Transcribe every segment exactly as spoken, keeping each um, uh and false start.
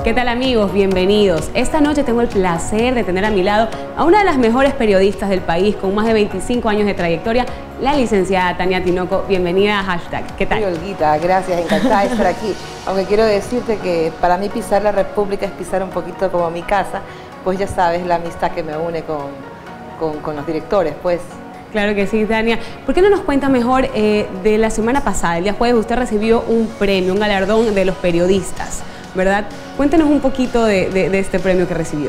¿Qué tal, amigos? Bienvenidos. Esta noche tengo el placer de tener a mi lado a una de las mejores periodistas del país con más de veinticinco años de trayectoria, la licenciada Tania Tinoco. Bienvenida a Hashtag. ¿Qué tal? Sí, Olguita, gracias, encantada de estar aquí. Aunque quiero decirte que para mí pisar la República es pisar un poquito como mi casa, pues ya sabes la amistad que me une con, con, con los directores, pues. Claro que sí, Tania. ¿Por qué no nos cuenta mejor eh, de la semana pasada? El día jueves usted recibió un premio, un galardón de los periodistas, ¿verdad? Cuéntenos un poquito de, de, de este premio que recibió.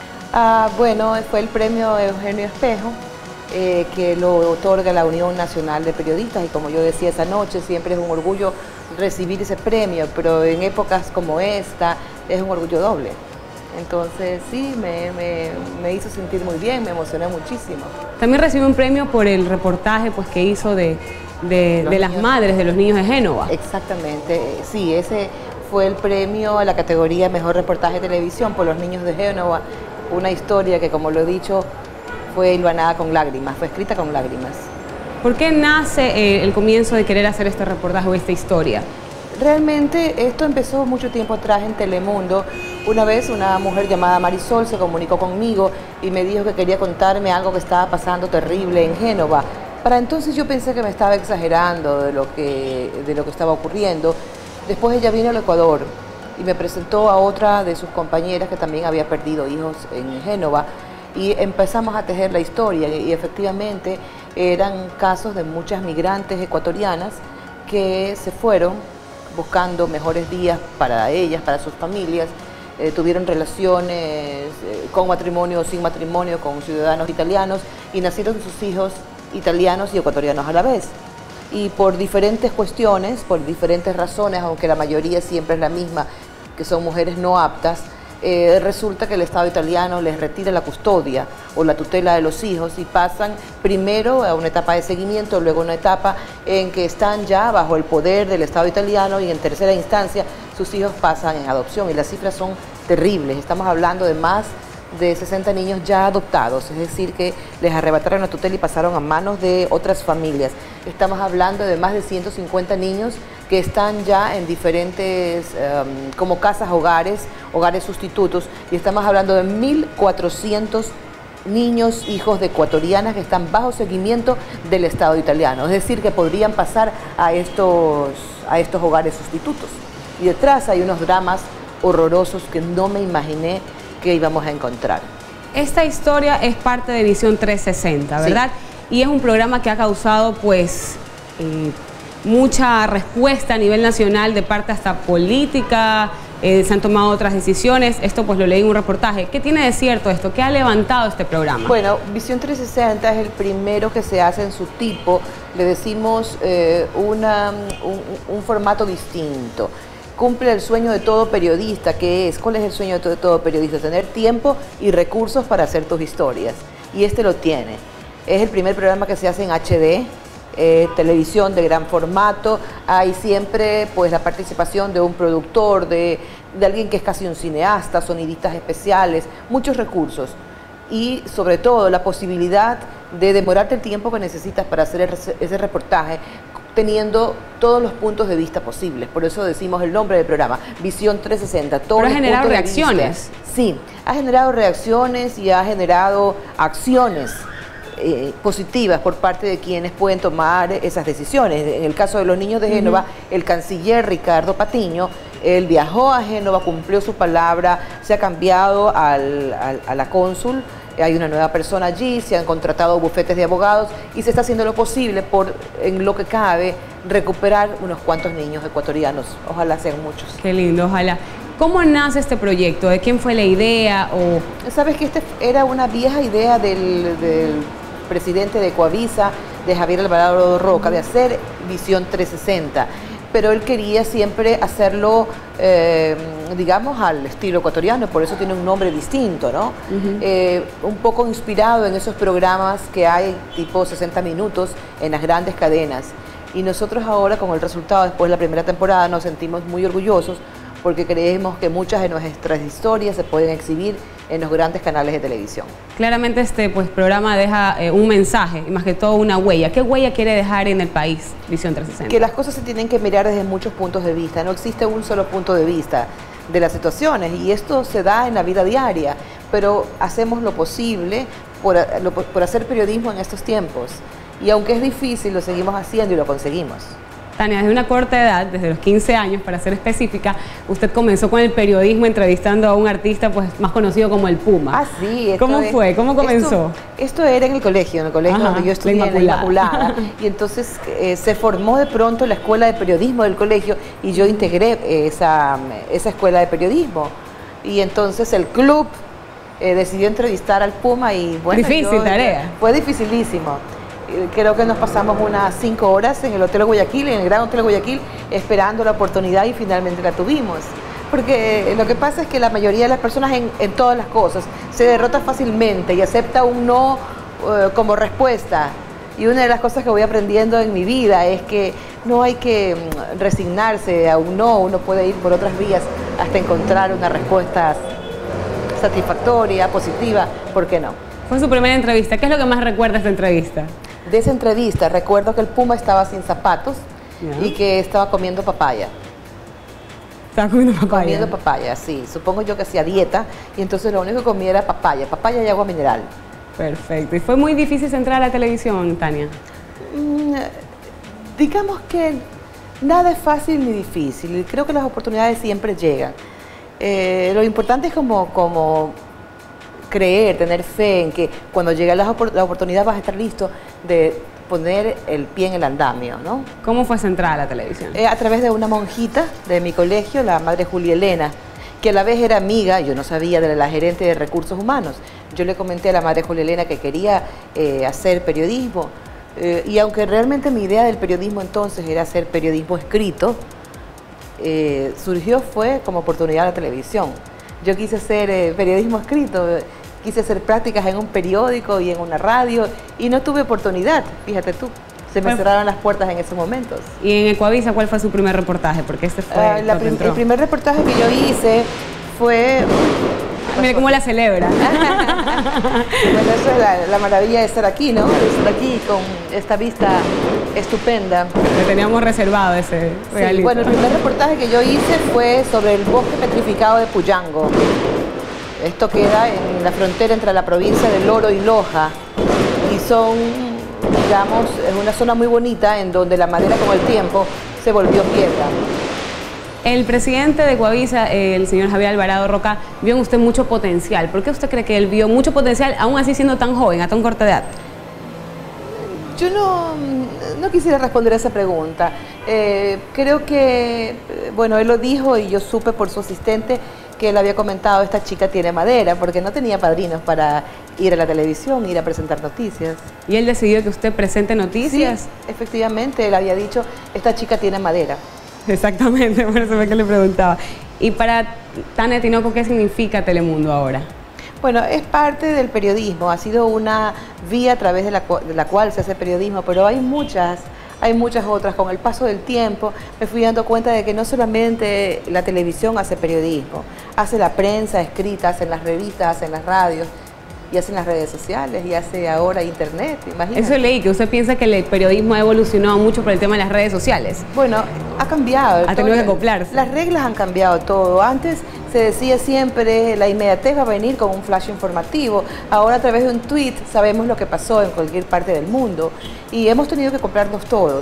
Ah, bueno, fue el premio Eugenio Espejo, eh, que lo otorga la Unión Nacional de Periodistas, y como yo decía esa noche, siempre es un orgullo recibir ese premio, pero en épocas como esta es un orgullo doble. Entonces sí, me, me, me hizo sentir muy bien, me emocioné muchísimo. También recibió un premio por el reportaje pues, que hizo de, de, de las madres de los niños de Génova. Exactamente, sí, ese fue el premio a la categoría Mejor Reportaje de Televisión por los niños de Génova, una historia que, como lo he dicho, fue hilvanada con lágrimas, fue escrita con lágrimas. ¿Por qué nace eh, el comienzo de querer hacer este reportaje o esta historia? Realmente esto empezó mucho tiempo atrás en Telemundo. Una vez una mujer llamada Marisol se comunicó conmigo y me dijo que quería contarme algo que estaba pasando terrible en Génova. Para entonces yo pensé que me estaba exagerando de lo que, de lo que estaba ocurriendo. Después ella vino al Ecuador y me presentó a otra de sus compañeras que también había perdido hijos en Génova, y empezamos a tejer la historia, y efectivamente eran casos de muchas migrantes ecuatorianas que se fueron buscando mejores días para ellas, para sus familias, eh, tuvieron relaciones eh, con matrimonio o sin matrimonio con ciudadanos italianos y nacieron sus hijos italianos y ecuatorianos a la vez. Y por diferentes cuestiones, por diferentes razones, aunque la mayoría siempre es la misma, que son mujeres no aptas, eh, resulta que el Estado italiano les retira la custodia o la tutela de los hijos y pasan primero a una etapa de seguimiento, luego a una etapa en que están ya bajo el poder del Estado italiano, y en tercera instancia sus hijos pasan en adopción, y las cifras son terribles. Estamos hablando de más de sesenta niños ya adoptados, es decir, que les arrebataron la tutela y pasaron a manos de otras familias. Estamos hablando de más de ciento cincuenta niños que están ya en diferentes, um, como casas, hogares, hogares sustitutos, y estamos hablando de mil cuatrocientos niños, hijos de ecuatorianas que están bajo seguimiento del Estado italiano, es decir, que podrían pasar a estos, a estos hogares sustitutos. Y detrás hay unos dramas horrorosos que no me imaginé que íbamos a encontrar. Esta historia es parte de Visión trescientos sesenta, ¿verdad? Sí. Y es un programa que ha causado pues eh, mucha respuesta a nivel nacional, de parte hasta política, eh, se han tomado otras decisiones. Esto pues lo leí en un reportaje. ¿Qué tiene de cierto esto? ¿Qué ha levantado este programa? Bueno, Visión trescientos sesenta es el primero que se hace en su tipo. Le decimos eh, una, un, un formato distinto. Cumple el sueño de todo periodista, que es, ¿cuál es el sueño de todo, de todo periodista? Tener tiempo y recursos para hacer tus historias, y este lo tiene. Es el primer programa que se hace en H D, eh, televisión de gran formato. Hay siempre pues la participación de un productor, de, de alguien que es casi un cineasta, sonidistas especiales, muchos recursos, y sobre todo la posibilidad de demorarte el tiempo que necesitas para hacer ese reportaje, teniendo todos los puntos de vista posibles. Por eso decimos el nombre del programa, Visión trescientos sesenta. Pero ha generado reacciones. Sí, ha generado reacciones y ha generado acciones eh, positivas por parte de quienes pueden tomar esas decisiones. En el caso de los niños de Génova, uh-huh. el canciller Ricardo Patiño, él viajó a Génova, cumplió su palabra, se ha cambiado al, al, a la cónsul, hay una nueva persona allí, se han contratado bufetes de abogados y se está haciendo lo posible por, en lo que cabe, recuperar unos cuantos niños ecuatorianos. Ojalá sean muchos. Qué lindo, ojalá. ¿Cómo nace este proyecto? ¿De quién fue la idea? O... Sabes que esta era una vieja idea del, del presidente de Coavisa, de Javier Alvarado Roca, de hacer Visión trescientos sesenta. Pero él quería siempre hacerlo, eh, digamos, al estilo ecuatoriano, por eso tiene un nombre distinto, ¿no? Uh-huh. eh, un poco inspirado en esos programas que hay tipo sesenta minutos en las grandes cadenas. Y nosotros ahora, con el resultado después de la primera temporada, nos sentimos muy orgullosos, porque creemos que muchas de nuestras historias se pueden exhibir en los grandes canales de televisión. Claramente este pues, programa deja eh, un mensaje, y más que todo una huella. ¿Qué huella quiere dejar en el país Visión trescientos sesenta? Que las cosas se tienen que mirar desde muchos puntos de vista, no existe un solo punto de vista. de las situaciones, y esto se da en la vida diaria, pero hacemos lo posible por, lo, por hacer periodismo en estos tiempos, y aunque es difícil, lo seguimos haciendo y lo conseguimos. Tania, desde una corta edad, desde los quince años, para ser específica, usted comenzó con el periodismo entrevistando a un artista pues más conocido como el Puma. Ah, sí. ¿Cómo es, fue? ¿Cómo comenzó? Esto, esto era en el colegio, en el colegio Ajá, donde yo estudié, en la Inmaculada. Y entonces eh, se formó de pronto la escuela de periodismo del colegio y yo integré esa, esa escuela de periodismo. Y entonces el club eh, decidió entrevistar al Puma y bueno... Difícil yo, tarea. Fue dificilísimo. Creo que nos pasamos unas cinco horas en el Hotel Guayaquil, en el Gran Hotel Guayaquil, esperando la oportunidad y finalmente la tuvimos. Porque lo que pasa es que la mayoría de las personas en, en todas las cosas se derrota fácilmente y acepta un no uh, como respuesta. Y una de las cosas que voy aprendiendo en mi vida es que no hay que resignarse a un no, uno puede ir por otras vías hasta encontrar una respuesta satisfactoria, positiva, ¿por qué no? Fue su primera entrevista. ¿Qué es lo que más recuerda de esta entrevista? De esa entrevista recuerdo que el Puma estaba sin zapatos yeah. y que estaba comiendo papaya. ¿Estaba comiendo papaya? Comiendo papaya, sí. Supongo yo que hacía dieta y entonces lo único que comía era papaya, papaya y agua mineral. Perfecto. ¿Y fue muy difícil entrar a la televisión, Tania? Mm, digamos que nada es fácil ni difícil. Creo que las oportunidades siempre llegan. Eh, lo importante es como... como creer, tener fe en que cuando llegue la, la oportunidad vas a estar listo de poner el pie en el andamio, ¿no? ¿Cómo fue esa entrada a la televisión? Eh, a través de una monjita de mi colegio, la madre Julia Elena, que a la vez era amiga, yo no sabía, de la gerente de recursos humanos. Yo le comenté a la madre Julia Elena que quería eh, hacer periodismo, eh, y aunque realmente mi idea del periodismo entonces era hacer periodismo escrito, eh, surgió fue como oportunidad de la televisión. Yo quise hacer eh, periodismo escrito, quise hacer prácticas en un periódico y en una radio y no tuve oportunidad, fíjate tú. Se me bueno, cerraron las puertas en esos momentos. ¿Y en Ecuavisa cuál fue su primer reportaje? Porque este fue uh, la prim el primer reportaje que yo hice fue... Mire cómo la celebra. Bueno, eso es la, la maravilla de estar aquí, ¿no? De estar aquí con esta vista estupenda. Le teníamos reservado ese regalito. Sí, bueno, el primer reportaje que yo hice fue sobre el bosque petrificado de Puyango. Esto queda en la frontera entre la provincia de Loro y Loja. Y son, digamos, es una zona muy bonita en donde la madera con el tiempo se volvió piedra. El presidente de Ecuavisa, el señor Javier Alvarado Roca, vio en usted mucho potencial. ¿Por qué usted cree que él vio mucho potencial, aún así siendo tan joven, a tan corta edad? Yo no, no quisiera responder a esa pregunta. Eh, creo que, bueno, él lo dijo y yo supe por su asistente que él había comentado, esta chica tiene madera, porque no tenía padrinos para ir a la televisión, ir a presentar noticias. ¿Y él decidió que usted presente noticias? Sí, efectivamente, él había dicho, esta chica tiene madera. Exactamente, por eso fue que le preguntaba. Y para Tania Tinoco, ¿qué significa Telemundo ahora? Bueno, es parte del periodismo, ha sido una vía a través de la, de la cual se hace periodismo, pero hay muchas, hay muchas otras. Con el paso del tiempo me fui dando cuenta de que no solamente la televisión hace periodismo, hace la prensa escrita, hacen las revistas, hacen las radios, y hacen las redes sociales, y hace ahora internet, imagínate. Eso leí, que usted piensa que el periodismo ha evolucionado mucho por el tema de las redes sociales. Bueno, ha cambiado. Ha tenido que acoplarse. Las reglas han cambiado todo. Antes se decía siempre, la inmediatez va a venir con un flash informativo. Ahora a través de un tweet sabemos lo que pasó en cualquier parte del mundo. Y hemos tenido que acoplarnos todos.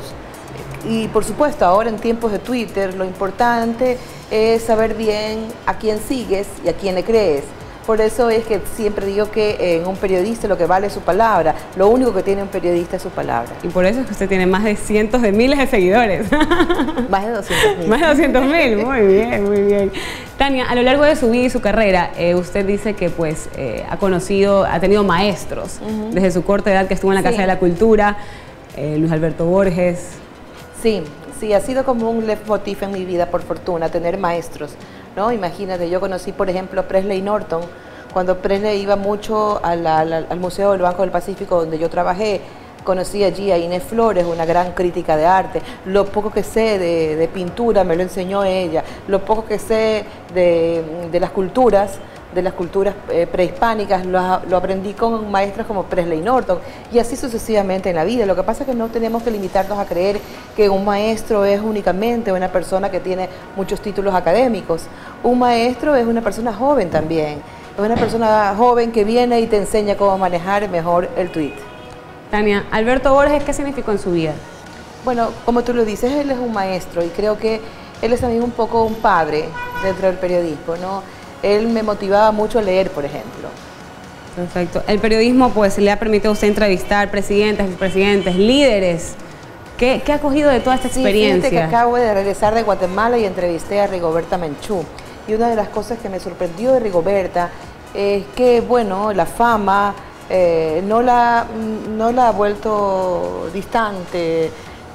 Y por supuesto, ahora en tiempos de Twitter, lo importante es saber bien a quién sigues y a quién le crees. Por eso es que siempre digo que en un periodista lo que vale es su palabra. Lo único que tiene un periodista es su palabra. Y por eso es que usted tiene más de cientos de miles de seguidores. Más de doscientos mil. Más de doscientos mil, muy bien, muy bien. Tania, a lo largo de su vida y su carrera, eh, usted dice que pues eh, ha conocido, ha tenido maestros, uh-huh. desde su corta edad que estuvo en la Casa sí. de la Cultura, eh, Luis Alberto Borges. Sí, sí, ha sido como un leitmotiv en mi vida, por fortuna, tener maestros. ¿No? Imagínate, yo conocí, por ejemplo, a Presley Norton, cuando Presley iba mucho a la, la, al Museo del Banco del Pacífico, donde yo trabajé. Conocí allí a Inés Flores, una gran crítica de arte. Lo poco que sé de, de pintura me lo enseñó ella. Lo poco que sé de, de las culturas, de las culturas eh, prehispánicas, lo, lo aprendí con maestros como Presley Norton, y así sucesivamente en la vida. Lo que pasa es que no tenemos que limitarnos a creer que un maestro es únicamente una persona que tiene muchos títulos académicos. Un maestro es una persona joven también, es una persona joven que viene y te enseña cómo manejar mejor el tweet. Tania, Alberto Borges, ¿qué significó en su vida? Bueno, como tú lo dices, él es un maestro y creo que él es también un poco un padre dentro del periodismo, ¿no? Él me motivaba mucho a leer, por ejemplo. Perfecto. El periodismo pues le ha permitido a usted entrevistar presidentes, expresidentes, líderes. ¿Qué, qué ha cogido de toda esta experiencia? Sí, fíjate que acabo de regresar de Guatemala y entrevisté a Rigoberta Menchú. Y una de las cosas que me sorprendió de Rigoberta es que, bueno, la fama eh, no, la, no la ha vuelto distante,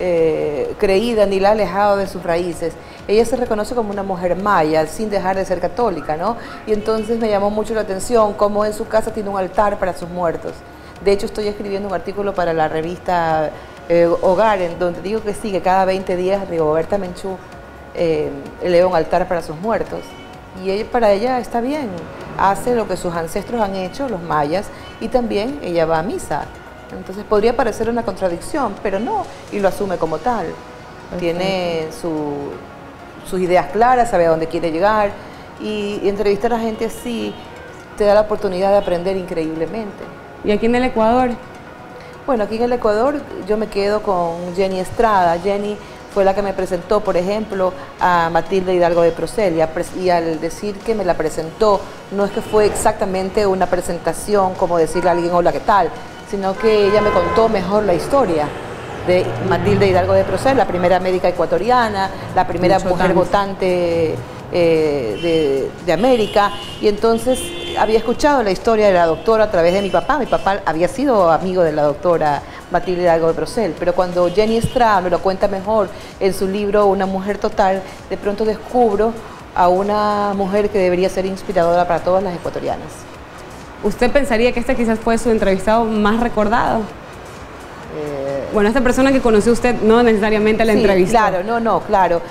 eh, creída, ni la ha alejado de sus raíces. Ella se reconoce como una mujer maya, sin dejar de ser católica, ¿no? Y entonces me llamó mucho la atención cómo en su casa tiene un altar para sus muertos. De hecho, estoy escribiendo un artículo para la revista eh, Hogar, en donde digo que sí, que cada veinte días Rigoberta Menchú eh, eleva un altar para sus muertos. Y ella, para ella está bien, hace lo que sus ancestros han hecho, los mayas, y también ella va a misa. Entonces podría parecer una contradicción, pero no, y lo asume como tal. Okay. Tiene su... sus ideas claras, sabe a dónde quiere llegar, y, y entrevistar a gente así te da la oportunidad de aprender increíblemente. ¿Y aquí en el Ecuador? Bueno, aquí en el Ecuador yo me quedo con Jenny Estrada. Jenny fue la que me presentó, por ejemplo, a Matilde Hidalgo de Procel, y al decir que me la presentó, no es que fue exactamente una presentación como decirle a alguien hola, ¿qué tal?, sino que ella me contó mejor la historia de Matilde Hidalgo de Procel, la primera médica ecuatoriana, la primera Mucho mujer tanto. votante eh, de, de América, y entonces había escuchado la historia de la doctora a través de mi papá. Mi papá había sido amigo de la doctora Matilde Hidalgo de Procel, pero cuando Jenny Estrada me lo cuenta mejor en su libro Una mujer total, de pronto descubro a una mujer que debería ser inspiradora para todas las ecuatorianas. ¿Usted pensaría que este quizás fue su entrevistado más recordado? Eh, bueno, esta persona que conoció usted no necesariamente la sí, entrevistó. Claro, no, no, claro.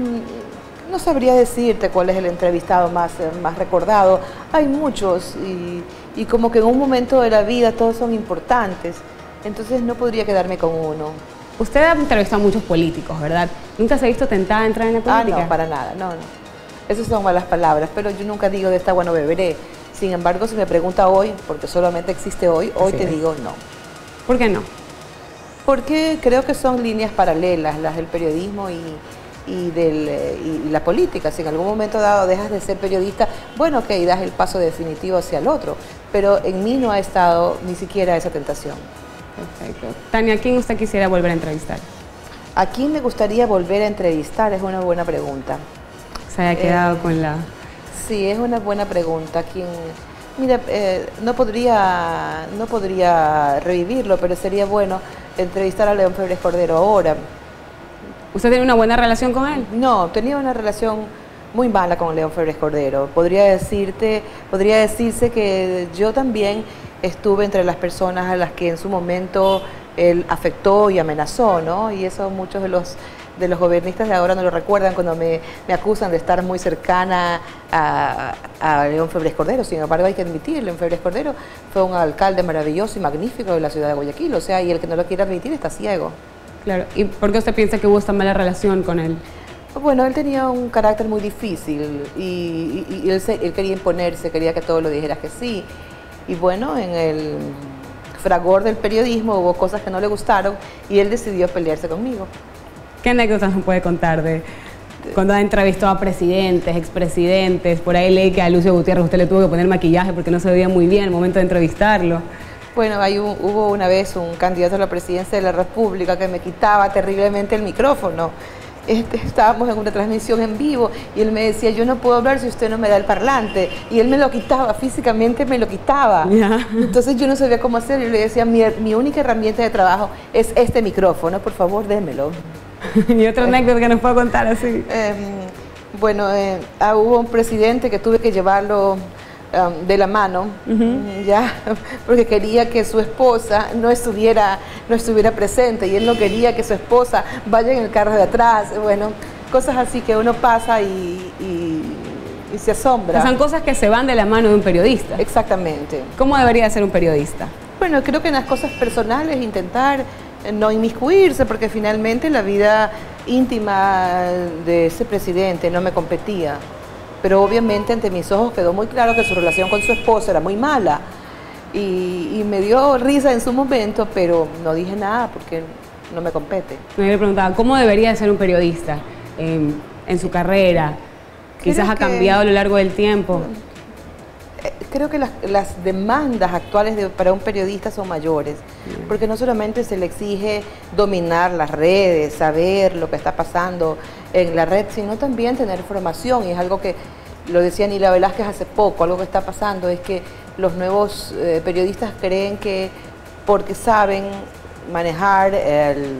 No sabría decirte cuál es el entrevistado más, más recordado. Hay muchos y, y como que en un momento de la vida todos son importantes. Entonces no podría quedarme con uno. Usted ha entrevistado a muchos políticos, ¿verdad? ¿Nunca se ha visto tentada a entrar en la política? Ah, no, para nada, no, no. Esas son malas palabras, pero yo nunca digo de esta agua no beberé. Sin embargo, si me pregunta hoy, porque solamente existe hoy, hoy te digo no. ¿Por qué no? Porque creo que son líneas paralelas, las del periodismo y, y, del, y la política. Si en algún momento dado dejas de ser periodista, bueno, ok, das el paso definitivo hacia el otro, pero en mí no ha estado ni siquiera esa tentación. Perfecto. Tania, ¿a quién usted quisiera volver a entrevistar? ¿A quién me gustaría volver a entrevistar? Es una buena pregunta. Se haya quedado eh, con la... Sí, es una buena pregunta. ¿Quién? Mira, eh, no podría, no podría revivirlo, pero sería bueno entrevistar a León Febres Cordero ahora. ¿Usted tiene una buena relación con él? No, tenía una relación muy mala con León Febres Cordero. Podría decirte, podría decirse que yo también estuve entre las personas a las que en su momento él afectó y amenazó, ¿no? Y eso muchos de los de los gobiernistas de ahora no lo recuerdan cuando me, me acusan de estar muy cercana a, a León Febres Cordero. Sin embargo, hay que admitir, León Febres Cordero fue un alcalde maravilloso y magnífico de la ciudad de Guayaquil, o sea, y el que no lo quiere admitir está ciego. Claro, ¿y por qué usted piensa que hubo esta mala relación con él? Bueno, él tenía un carácter muy difícil y, y, y él, se, él quería imponerse, quería que todo lo dijeras que sí. Y bueno, en el fragor del periodismo hubo cosas que no le gustaron y él decidió pelearse conmigo. ¿Qué anécdotas nos puede contar de cuando ha entrevistado a presidentes, expresidentes? Por ahí leí que a Lucio Gutiérrez usted le tuvo que poner maquillaje porque no se veía muy bien al momento de entrevistarlo. Bueno, hay un, hubo una vez un candidato a la presidencia de la República que me quitaba terriblemente el micrófono. Este, estábamos en una transmisión en vivo y él me decía, yo no puedo hablar si usted no me da el parlante. Y él me lo quitaba, físicamente me lo quitaba. Yeah. Entonces yo no sabía cómo hacer. Y le decía, mi, mi única herramienta de trabajo es este micrófono, por favor, démelo. ¿Y otra anécdota que nos puedo contar así? Eh, bueno, eh, ah, hubo un presidente que tuve que llevarlo um, de la mano, uh-huh. ya, porque quería que su esposa no estuviera, no estuviera presente y él no quería que su esposa vaya en el carro de atrás. Bueno, cosas así que uno pasa y, y, y se asombra. O sea, son cosas que se van de la mano de un periodista. Exactamente. ¿Cómo debería ser un periodista? Bueno, creo que en las cosas personales intentar no inmiscuirse, porque finalmente la vida íntima de ese presidente no me competía. pero obviamente ante mis ojos quedó muy claro que su relación con su esposo era muy mala. Y, y me dio risa en su momento, pero no dije nada porque no me compete. Me le preguntaba, ¿cómo debería ser un periodista eh, en su carrera? Quizás Creo ha que, cambiado a lo largo del tiempo. Creo que las, las demandas actuales de, para un periodista son mayores, porque no solamente se le exige dominar las redes, saber lo que está pasando en la red, sino también tener formación, y es algo que lo decía Nila Velázquez hace poco, algo que está pasando es que los nuevos eh, periodistas creen que porque saben manejar el,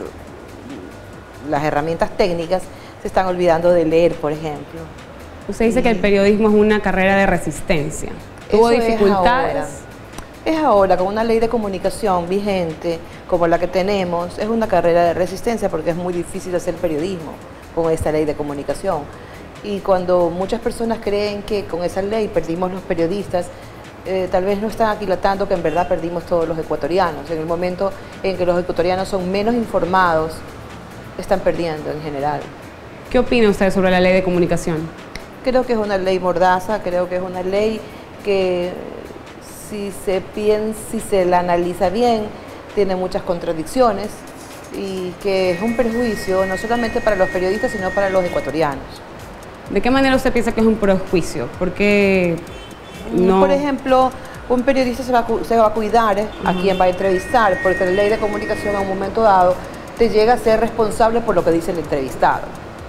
las herramientas técnicas, se están olvidando de leer, por ejemplo. Usted dice y, que el periodismo es una carrera de resistencia. ¿Tuvo dificultades? Es ahora. es ahora, con una ley de comunicación vigente como la que tenemos, es una carrera de resistencia porque es muy difícil hacer periodismo con esta ley de comunicación. Y cuando muchas personas creen que con esa ley perdimos los periodistas, eh, tal vez no están aquilatando que en verdad perdimos todos los ecuatorianos. En el momento en que los ecuatorianos son menos informados, están perdiendo en general. ¿Qué opina usted sobre la ley de comunicación? Creo que es una ley mordaza, creo que es una ley que si se piensa, si se la analiza bien, tiene muchas contradicciones y que es un perjuicio no solamente para los periodistas, sino para los ecuatorianos. ¿De qué manera usted piensa que es un perjuicio? ¿Por qué no? Por ejemplo, un periodista se va, se va a cuidar ¿eh? uh-huh. a quien va a entrevistar, porque la ley de comunicación en un momento dado te llega a ser responsable por lo que dice el entrevistado.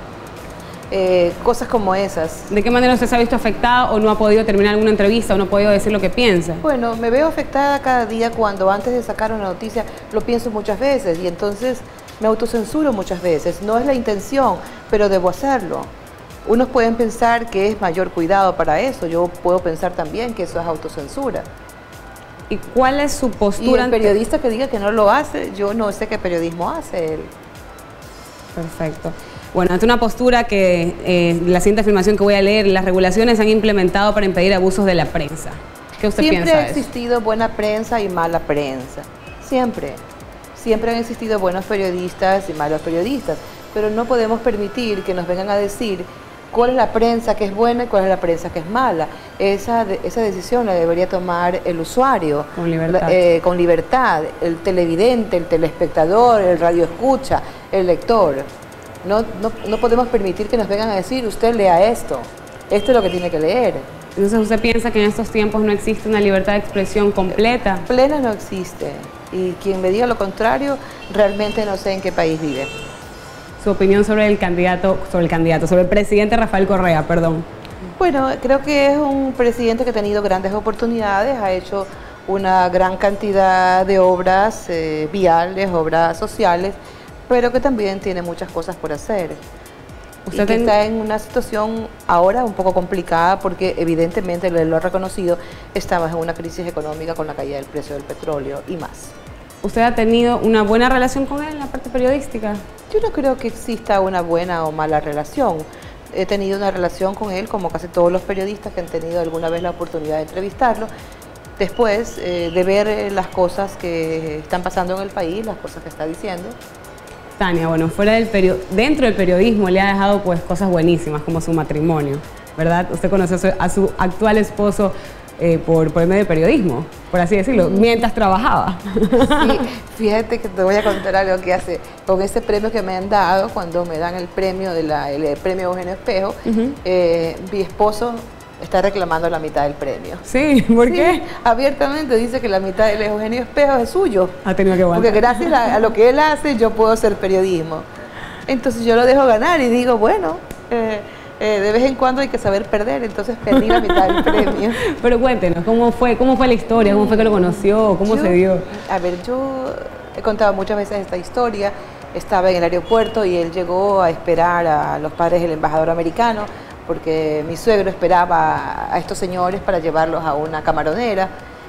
Eh, cosas como esas. ¿De qué manera usted se ha visto afectada o no ha podido terminar alguna entrevista o no ha podido decir lo que piensa? Bueno, me veo afectada cada día cuando antes de sacar una noticia lo pienso muchas veces y entonces me autocensuro muchas veces. No es la intención, pero debo hacerlo. Unos pueden pensar que es mayor cuidado para eso, yo puedo pensar también que eso es autocensura. ¿Y cuál es su postura? Y el periodista que diga que no lo hace, yo no sé qué periodismo hace él. Perfecto. Bueno, ante una postura que, eh, la siguiente afirmación que voy a leer, las regulaciones se han implementado para impedir abusos de la prensa. ¿Qué usted Siempre piensa de ha existido eso? buena prensa y mala prensa. Siempre. Siempre han existido buenos periodistas y malos periodistas. Pero no podemos permitir que nos vengan a decir cuál es la prensa que es buena y cuál es la prensa que es mala. Esa, esa decisión la debería tomar el usuario. Con libertad. La, eh, con libertad. El televidente, el telespectador, el radioescucha, el lector. No, no, no podemos permitir que nos vengan a decir, usted lea esto, esto es lo que tiene que leer. Entonces, ¿usted piensa que en estos tiempos no existe una libertad de expresión completa? Plena no existe, y quien me diga lo contrario, realmente no sé en qué país vive. Su opinión sobre el candidato, sobre el candidato, sobre el presidente Rafael Correa, perdón. Bueno, creo que es un presidente que ha tenido grandes oportunidades, ha hecho una gran cantidad de obras eh, viales, obras sociales, pero que también tiene muchas cosas por hacer. Usted y que está en una situación ahora un poco complicada porque evidentemente, él lo ha reconocido, estaba en una crisis económica con la caída del precio del petróleo y más. ¿Usted ha tenido una buena relación con él en la parte periodística? Yo no creo que exista una buena o mala relación. He tenido una relación con él como casi todos los periodistas que han tenido alguna vez la oportunidad de entrevistarlo. Después eh, de ver las cosas que están pasando en el país, las cosas que está diciendo. Tania, bueno, fuera del perio dentro del periodismo le ha dejado pues cosas buenísimas como su matrimonio, ¿verdad? Usted conoció a su, a su actual esposo eh, por, por el medio del periodismo, por así decirlo, mm. mientras trabajaba. Sí, fíjate que te voy a contar algo que hace con ese premio que me han dado, cuando me dan el premio, de la, el, el premio Eugenio Espejo, uh-huh. eh, mi esposo está reclamando la mitad del premio. Sí, ¿por sí, qué? Abiertamente dice que la mitad del Eugenio Espejo es suyo. Ha tenido que aguantar. Porque gracias a, a lo que él hace, yo puedo hacer periodismo. Entonces yo lo dejo ganar y digo, bueno, eh, eh, de vez en cuando hay que saber perder, entonces perdí la mitad del premio. Pero cuéntenos, ¿cómo fue, cómo fue la historia? ¿Cómo fue que lo conoció? ¿Cómo yo, se dio? A ver, yo he contado muchas veces esta historia. Estaba en el aeropuerto y él llegó a esperar a los padres del embajador americano, porque mi suegro esperaba a estos señores para llevarlos a una camaronera.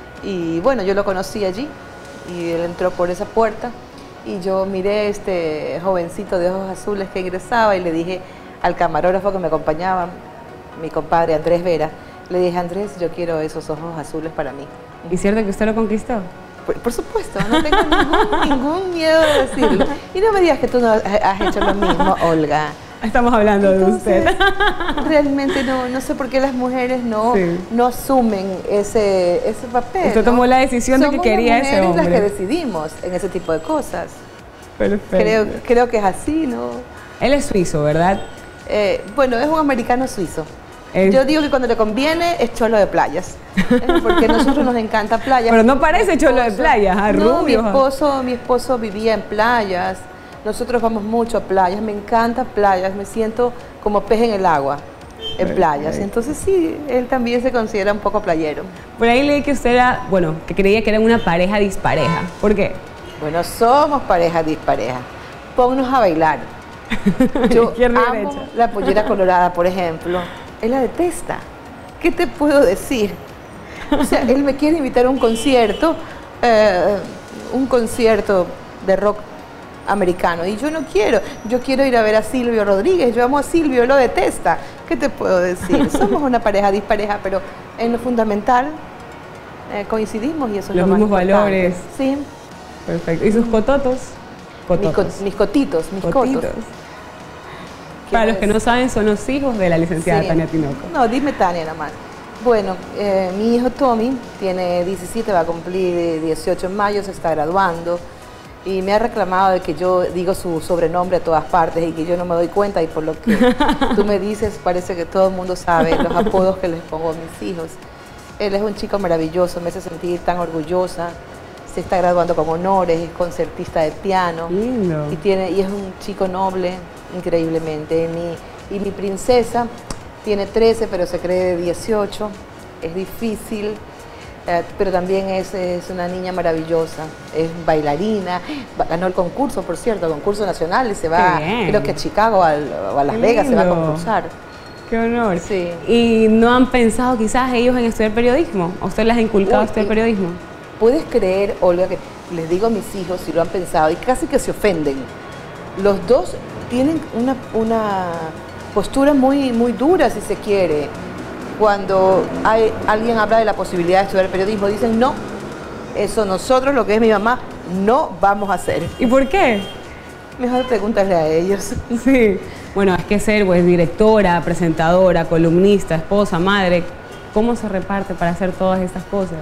Y bueno, yo lo conocí allí y él entró por esa puerta y yo miré a este jovencito de ojos azules que ingresaba y le dije al camarógrafo que me acompañaba, mi compadre Andrés Vera, le dije, Andrés, yo quiero esos ojos azules para mí. ¿Y cierto que usted lo conquistó? Por, por supuesto, no tengo ningún, ningún miedo de decirlo. Y no me digas que tú no has hecho lo mismo, Olga. Estamos hablando Entonces, de usted. Realmente no, no sé por qué las mujeres no, sí. no asumen ese, ese papel. Usted tomó ¿no? la decisión Somos de que quería ese hombre. Somos las que decidimos en ese tipo de cosas. Perfecto. Creo, creo que es así, ¿no? Él es suizo, ¿verdad? Eh, bueno, es un americano suizo. Es... Yo digo que cuando le conviene es cholo de playas, porque a nosotros nos encanta playas. Pero no parece esposo, cholo de playas, a no, rubio. Mi esposo, mi esposo vivía en playas, nosotros vamos mucho a playas, me encanta playas, me siento como pez en el agua en okay. playas. Entonces sí, él también se considera un poco playero. Por ahí leí que usted era, bueno, que creía que era una pareja dispareja. ¿Por qué? Bueno, somos pareja dispareja. Ponnos a bailar. Yo amo la pollera colorada, por ejemplo. Él la detesta. ¿Qué te puedo decir? O sea, él me quiere invitar a un concierto, eh, un concierto de rock americano, y yo no quiero. Yo quiero ir a ver a Silvio Rodríguez. Yo amo a Silvio, lo detesta. ¿Qué te puedo decir? Somos una pareja dispareja, pero en lo fundamental eh, coincidimos y eso es los lo más mismos valores. Sí. Perfecto. ¿Y sus cototos? Cototos. Mis, co mis cotitos, mis cotitos. cotos. Para los que no saben, son los hijos de la licenciada sí. Tania Tinoco. No, dime Tania nada más. Bueno, eh, mi hijo Tommy tiene diecisiete, va a cumplir dieciocho en mayo, se está graduando y me ha reclamado de que yo digo su sobrenombre a todas partes y que yo no me doy cuenta, y por lo que tú me dices parece que todo el mundo sabe los apodos que les pongo a mis hijos. Él es un chico maravilloso, me hace sentir tan orgullosa. Se está graduando con honores, es concertista de piano. Lindo. y tiene y es un chico noble, increíblemente. Mi, y mi princesa tiene trece, pero se cree de dieciocho. Es difícil, eh, pero también es, es una niña maravillosa. Es bailarina, ganó el concurso, por cierto, concurso nacional, y se va, creo que a Chicago al, o a Las Qué Vegas, lindo. Se va a concursar. ¡Qué honor! Sí. ¿Y no han pensado quizás ellos en estudiar periodismo? ¿A usted les ha inculcado Uy, estudiar periodismo? ¿Puedes creer, Olga, que les digo a mis hijos si lo han pensado y casi que se ofenden? Los dos tienen una, una postura muy, muy dura, si se quiere. Cuando hay, alguien habla de la posibilidad de estudiar periodismo, dicen no, eso nosotros, lo que es mi mamá, no vamos a hacer. ¿Y por qué? Mejor pregúntale a ellos. Sí. Bueno, es que ser pues directora, presentadora, columnista, esposa, madre, ¿cómo se reparte para hacer todas estas cosas?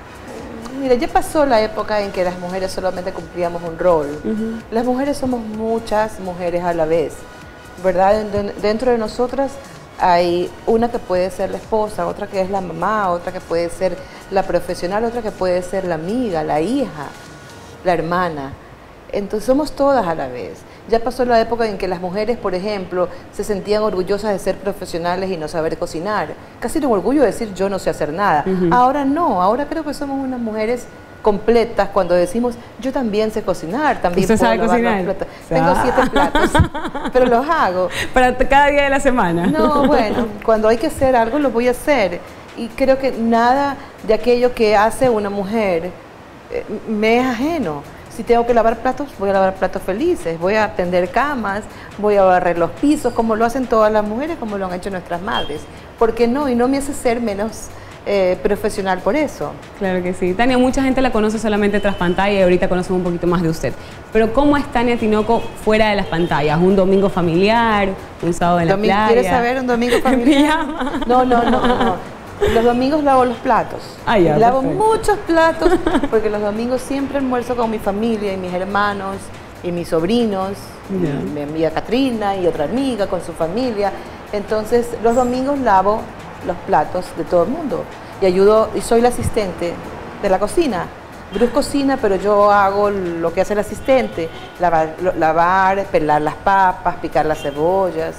Mira, ya pasó la época en que las mujeres solamente cumplíamos un rol. Uh-huh. Las mujeres somos muchas mujeres a la vez, ¿verdad? Dentro de nosotras hay una que puede ser la esposa, otra que es la mamá, otra que puede ser la profesional, otra que puede ser la amiga, la hija, la hermana. Entonces somos todas a la vez. Ya pasó la época en que las mujeres, por ejemplo, se sentían orgullosas de ser profesionales y no saber cocinar. Casi era un orgullo decir yo no sé hacer nada. Uh-huh. Ahora no, ahora creo que somos unas mujeres completas cuando decimos yo también sé cocinar, también ¿Usted puedo sabe lavar cocinar? los platos. Tengo siete platos, pero los hago. Para cada día de la semana. No, bueno, cuando hay que hacer algo lo voy a hacer. Y creo que nada de aquello que hace una mujer eh, me es ajeno. Si tengo que lavar platos, voy a lavar platos felices, voy a tender camas, voy a barrer los pisos, como lo hacen todas las mujeres, como lo han hecho nuestras madres. ¿Por qué no? Y no me hace ser menos eh, profesional por eso. Claro que sí. Tania, mucha gente la conoce solamente tras pantalla y ahorita conocemos un poquito más de usted. Pero ¿cómo es Tania Tinoco fuera de las pantallas? ¿Un domingo familiar? ¿Un sábado en la Domingo, playa? ¿Quieres saber un domingo familiar? No, no, no, no. Los domingos lavo los platos. Ah, ya, lavo perfecto. muchos platos porque los domingos siempre almuerzo con mi familia y mis hermanos y mis sobrinos, yeah. y mi amiga Katrina y otra amiga con su familia. Entonces los domingos lavo los platos de todo el mundo y ayudo, y soy la asistente de la cocina. Bruce cocina, pero yo hago lo que hace el asistente, lavar, lavar, pelar las papas, picar las cebollas.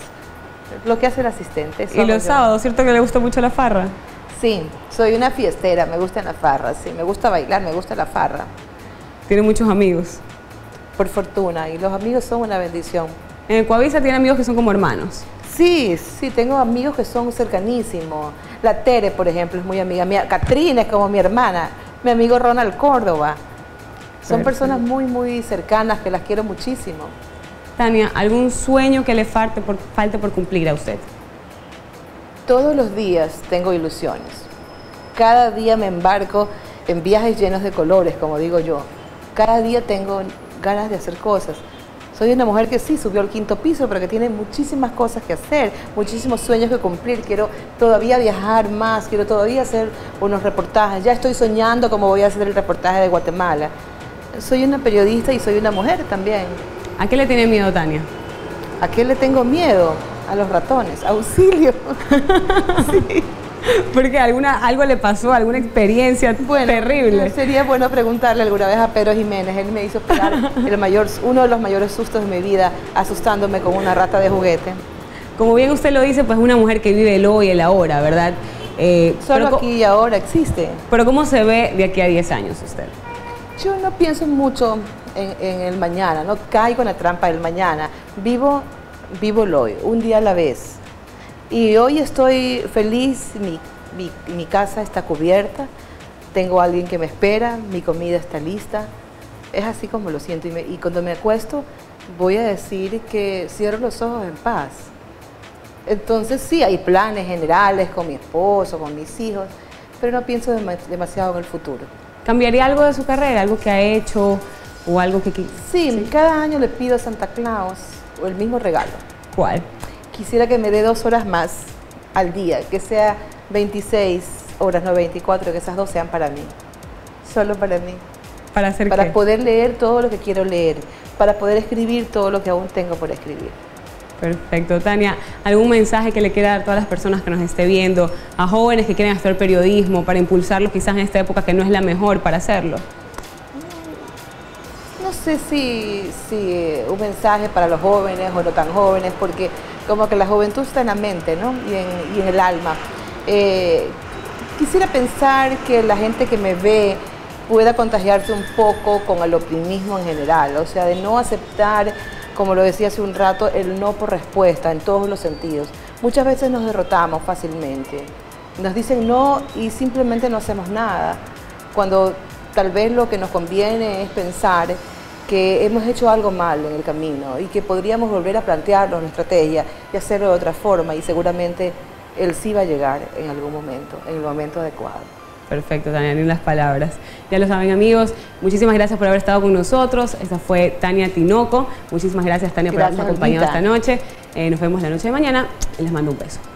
Lo que hace el asistente. ¿Y los yo. sábados, cierto que le gusta mucho la farra? Sí, soy una fiestera, me gusta la farra, sí, me gusta bailar, me gusta la farra. ¿Tiene muchos amigos? Por fortuna, y los amigos son una bendición. ¿En Coavisa tiene amigos que son como hermanos? Sí, sí, tengo amigos que son cercanísimos. La Tere, por ejemplo, es muy amiga mía. Katrina es como mi hermana. Mi amigo Ronald Córdoba. Son Perfecto. personas muy, muy cercanas que las quiero muchísimo. Tania, ¿algún sueño que le falte por, falte por cumplir a usted? Todos los días tengo ilusiones. Cada día me embarco en viajes llenos de colores, como digo yo. Cada día tengo ganas de hacer cosas. Soy una mujer que sí subió al quinto piso, pero que tiene muchísimas cosas que hacer, muchísimos sueños que cumplir. Quiero todavía viajar más, quiero todavía hacer unos reportajes. Ya estoy soñando cómo voy a hacer el reportaje de Guatemala. Soy una periodista y soy una mujer también. ¿A qué le tiene miedo, Tania? ¿A qué le tengo miedo? A los ratones. ¡Auxilio! Sí. Porque alguna, algo le pasó, alguna experiencia bueno, terrible. Sería bueno preguntarle alguna vez a Pedro Jiménez. Él me hizo pegar el mayor, uno de los mayores sustos de mi vida, asustándome con una rata de juguete. Como bien usted lo dice, pues una mujer que vive el hoy y el ahora, ¿verdad? Eh, Solo pero, aquí y ahora existe. Pero ¿cómo se ve de aquí a diez años usted? Yo no pienso mucho en, en el mañana, no caigo en la trampa del mañana. Vivo, vivo el hoy, un día a la vez. Y hoy estoy feliz, mi, mi, mi casa está cubierta, tengo a alguien que me espera, mi comida está lista. Es así como lo siento. Y, me, y cuando me acuesto voy a decir que cierro los ojos en paz. Entonces sí, hay planes generales con mi esposo, con mis hijos, pero no pienso dem demasiado en el futuro. ¿Cambiaría algo de su carrera? ¿Algo que ha hecho o algo que... Sí, sí, cada año le pido a Santa Claus el mismo regalo. ¿Cuál? Quisiera que me dé dos horas más al día, que sea veintiséis horas, no veinticuatro, que esas dos sean para mí, solo para mí. ¿Para hacer Para qué? poder leer todo lo que quiero leer, para poder escribir todo lo que aún tengo por escribir. Perfecto. Tania, ¿algún mensaje que le quiera dar a todas las personas que nos esté viendo, a jóvenes que quieren hacer periodismo, para impulsarlos quizás en esta época que no es la mejor para hacerlo? No sé si, si un mensaje para los jóvenes o no tan jóvenes, porque como que la juventud está en la mente, ¿no? y, en, y en el alma. Eh, quisiera pensar que la gente que me ve pueda contagiarse un poco con el optimismo en general, o sea, de no aceptar, como lo decía hace un rato, el no por respuesta en todos los sentidos. Muchas veces nos derrotamos fácilmente, nos dicen no y simplemente no hacemos nada, cuando tal vez lo que nos conviene es pensar que hemos hecho algo mal en el camino y que podríamos volver a plantearnos nuestra estrategia y hacerlo de otra forma, y seguramente el sí va a llegar en algún momento, en el momento adecuado. Perfecto, Tania, ni las palabras. Ya lo saben, amigos, muchísimas gracias por haber estado con nosotros. Esta fue Tania Tinoco. Muchísimas gracias, Tania, Gracias, por habernos acompañado Olvita. esta noche. Eh, nos vemos la noche de mañana y les mando un beso.